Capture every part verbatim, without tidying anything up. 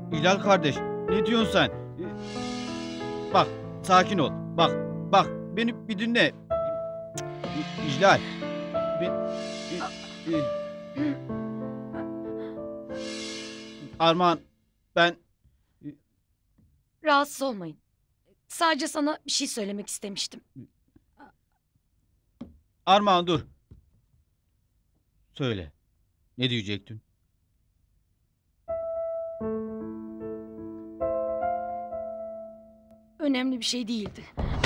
İhlal kardeş, ne diyorsun sen? Bak, sakin ol. Bak, bak, beni bir dinle. İhlal. Bir, bir, bir. Armağan, ben... Rahatsız olmayın. Sadece sana bir şey söylemek istemiştim. Armağan dur. Söyle. Ne diyecektin? Önemli bir şey değildi.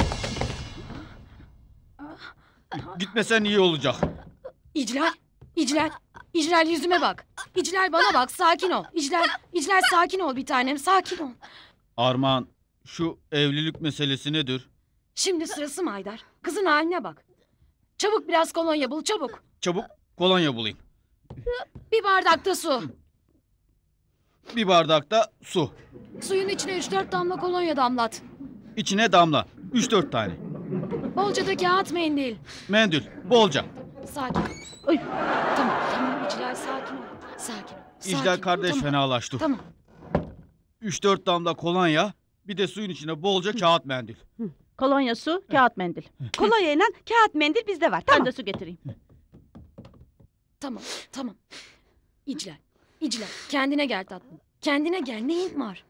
Gitmesen iyi olacak. İclal, İclal, İclal yüzüme bak. İclal bana bak, sakin ol. İclal, İclal sakin ol bir tanem, sakin ol. Armağan, şu evlilik meselesi nedir? Şimdi sırası mı Haydar? Kızın haline bak. Çabuk biraz kolonya bul, çabuk. Çabuk kolonya bulayım. Bir bardak da su. Bir bardakta su. Suyun içine üç dört damla kolonya damlat. İçine damla. Üç dört tane. Bolca da kağıt mendil. Mendil. Bolca. Sakin. Oy. Tamam, tamam İclal sakin ol. Sakin ol. Sakin İclal ol, kardeş tamam. fenalaştı. Tamam. Üç dört damla kolonya, bir de suyun içine bolca kağıt mendil. Kolonya, su, kağıt mendil. Kolonya ile kağıt mendil bizde var. Tamam. Ben de su getireyim. Tamam, tamam. İclal, İclal kendine gel tatlım. Kendine gel, neyin var?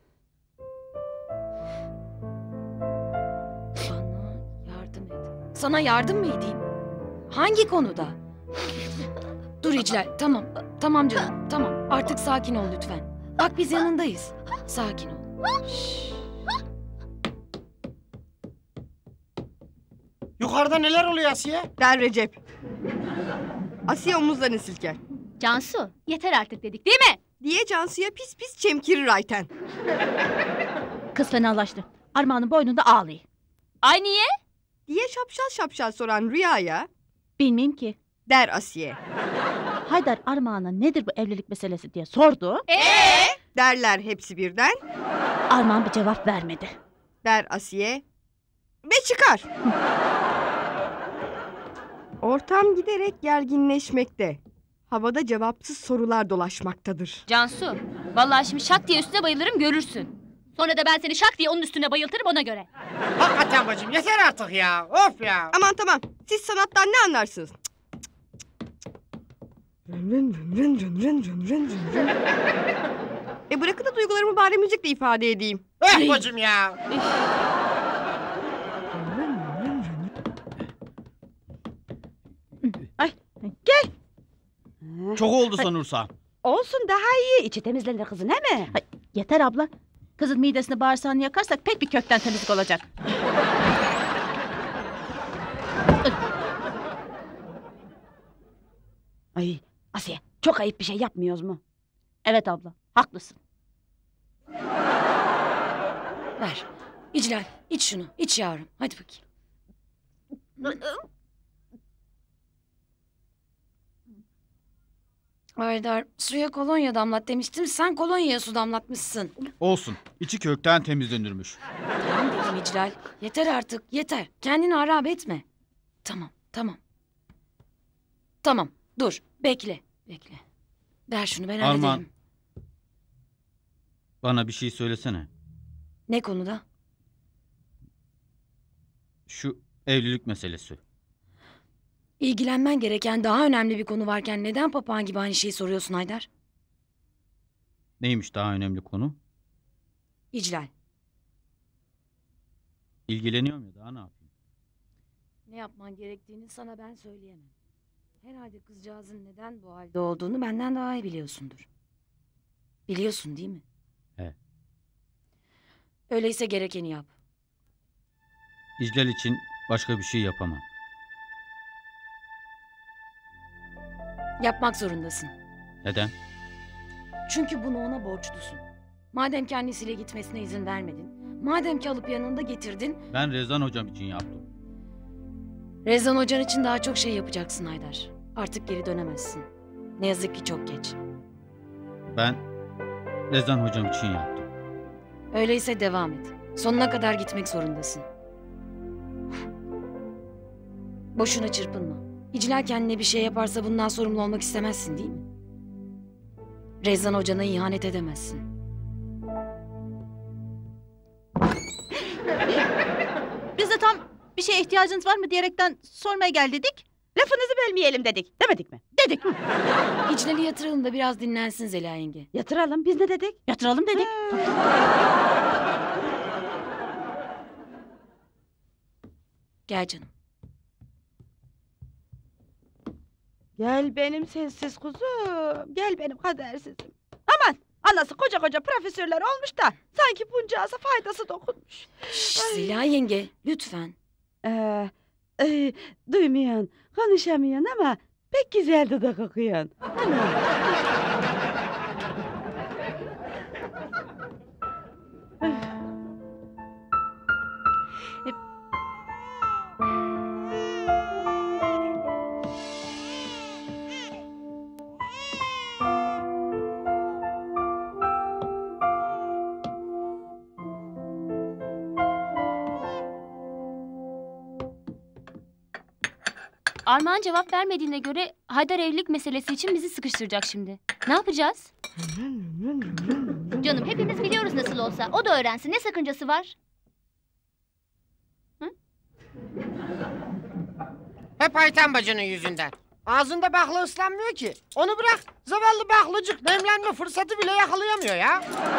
Bana yardım et. Sana yardım mı edeyim? Hangi konuda? Dur İclal, tamam. Tamam canım, tamam. Artık sakin ol lütfen. Bak biz yanındayız. Sakin ol. Şşş. Yukarıda neler oluyor Asiye? Der Recep. Asiye omuzlarını silker. Cansu yeter artık dedik değil mi? Diye Cansu'ya pis pis çemkirir Ayten. Kız fenalaştı. Armağan'ın boynunda ağlıyor. Ay niye? Diye şapşal şapşal soran Rüya'ya Bilmeyeyim ki. der Asiye. Haydar Armağan'a nedir bu evlilik meselesi diye sordu. Ee? Derler hepsi birden. Armağan bir cevap vermedi. Der Asiye. Ve çıkar. Ortam giderek gerginleşmekte. Havada cevapsız sorular dolaşmaktadır. Cansu vallahi şimdi şak diye üstüne bayılırım görürsün. Sonra da ben seni şak diye onun üstüne bayıltırım ona göre. Hakikaten bacım yeter artık ya. Of ya. Aman tamam. Siz sanattan ne anlarsınız? E bırakın da duygularımı bari müzikle ifade edeyim. Eh bacım ya. Ay gel. Çok oldu sanırsam. Olsun daha iyi. İçi temizlenir kızın he mi? Ay, yeter abla. Kızın midesini bağırsağını yakarsak pek bir kökten temizlik olacak. Ay Asiye çok ayıp bir şey yapmıyoruz mu? Evet abla haklısın. Ver. İclal, iç şunu. İç yavrum. Hadi bakayım. Haydar, suya kolonya damlat demiştim. Sen kolonyaya su damlatmışsın. Olsun. İçi kökten temizlenirmiş. Tamam dedim İclal. Yeter artık, yeter. Kendini harap etme. Tamam, tamam. Tamam, dur. Bekle, bekle. Ver şunu ben Armağan. hallederim. Bana bir şey söylesene. Ne konuda? Şu evlilik meselesi. İlgilenmen gereken daha önemli bir konu varken neden papağan gibi aynı şeyi soruyorsun Haydar? Neymiş daha önemli konu? İclal. İlgileniyorum ya, daha ne yapayım? Ne yapman gerektiğini sana ben söyleyemem. Herhalde kızcağızın neden bu halde olduğunu benden daha iyi biliyorsundur. Biliyorsun değil mi? He. Öyleyse gerekeni yap. İclal için başka bir şey yapamam. Yapmak zorundasın. Neden? Çünkü bunu ona borçlusun. Madem ki annesiyle gitmesine izin vermedin, madem ki alıp yanında getirdin, Ben Rezan hocam için yaptım. Rezan Hocan için daha çok şey yapacaksın Haydar. Artık geri dönemezsin. Ne yazık ki çok geç. Ben Rezan hocam için yaptım. Öyleyse devam et. Sonuna kadar gitmek zorundasın. Boşuna çırpınma. İclal kendine bir şey yaparsa bundan sorumlu olmak istemezsin değil mi? Rezan Hoca'na ihanet edemezsin. Biz de tam bir şeye ihtiyacınız var mı diyerekten sormaya gel dedik. Lafınızı bölmeyelim dedik. Demedik mi? Dedik. İclal'i yatıralım da biraz dinlensin Zeliha yenge. Yatıralım. Biz ne dedik? Yatıralım dedik. Gel canım. Gel benim sensiz kuzum. Gel benim kadersizim. Aman anası koca koca profesörler olmuş da sanki buncağıza faydası dokunmuş. Şş, Zeliha yenge lütfen. Ee, e, duymuyorsun, konuşamıyorsun ama pek güzel dudak okuyorsun. Ana. Armağan cevap vermediğine göre Haydar evlilik meselesi için bizi sıkıştıracak şimdi. Ne yapacağız? Canım hepimiz biliyoruz nasıl olsa. O da öğrensin. Ne sakıncası var? Hep Ayten bacının yüzünden. Ağzında bakla ıslanmıyor ki. Onu bırak. Zavallı baklıcık nemlenme fırsatı bile yakalayamıyor ya.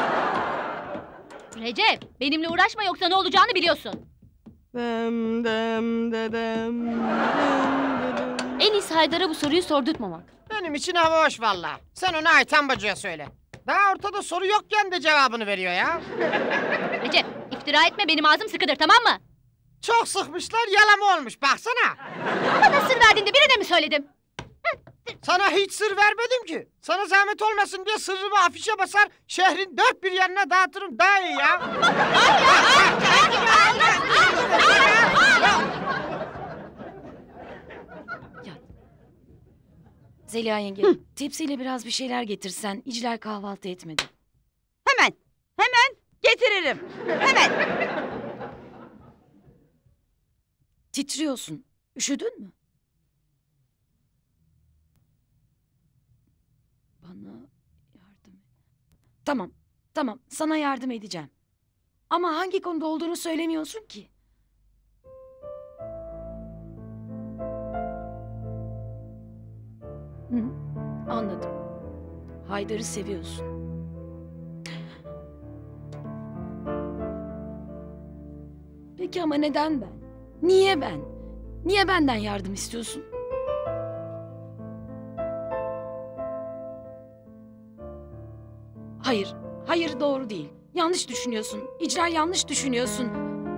Recep, benimle uğraşma yoksa ne olacağını biliyorsun. Dem dem dedem. dem, En iyisi Haydar'a bu soruyu sordurtmamak. Benim için hava hoş valla. Sen onu Ayten bacıya söyle. Daha ortada soru yokken de cevabını veriyor ya. Recep, iftira etme benim ağzım sıkıdır tamam mı? Çok sıkmışlar yalama olmuş baksana. Bana sır verdiğinde birine mi söyledim? Sana hiç sır vermedim ki. Sana zahmet olmasın diye sırrımı afişe basar, şehrin dört bir yanına dağıtırım daha iyi ya. Zeliha yenge tepsiyle biraz bir şeyler getirsen. İclal kahvaltı etmedi. Hemen, hemen getiririm. Hemen. Titriyorsun. Üşüdün mü? Bana yardım et. Tamam, tamam. Sana yardım edeceğim. Ama hangi konuda olduğunu söylemiyorsun ki. Hı, anladım. Haydar'ı seviyorsun. Peki ama neden ben? Niye ben? Niye benden yardım istiyorsun? Hayır, hayır doğru değil. Yanlış düşünüyorsun. İcra yanlış düşünüyorsun.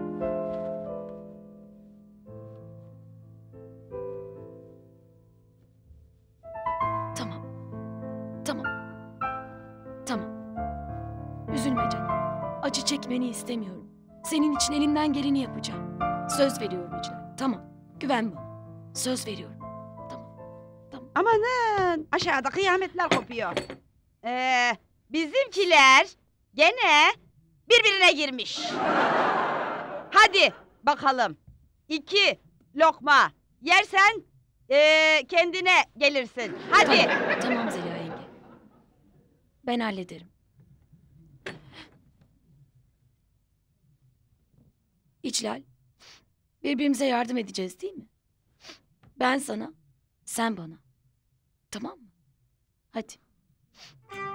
Tamam. Tamam. Tamam. Üzülme canım. Acı çekmeni istemiyorum. Senin için elimden geleni yapacağım. Söz veriyorum İcra. Tamam. Güven bana. Söz veriyorum. Tamam. Tamam. Amanın aşağıda kıyametler kopuyor. Ee, bizimkiler gene birbirine girmiş. Hadi bakalım. İki lokma yersen ee, kendine gelirsin. Hadi. Tamam, tamam Zeliha yenge. Ben hallederim. İclal, birbirimize yardım edeceğiz değil mi? Ben sana, sen bana. Tamam mı? Hadi.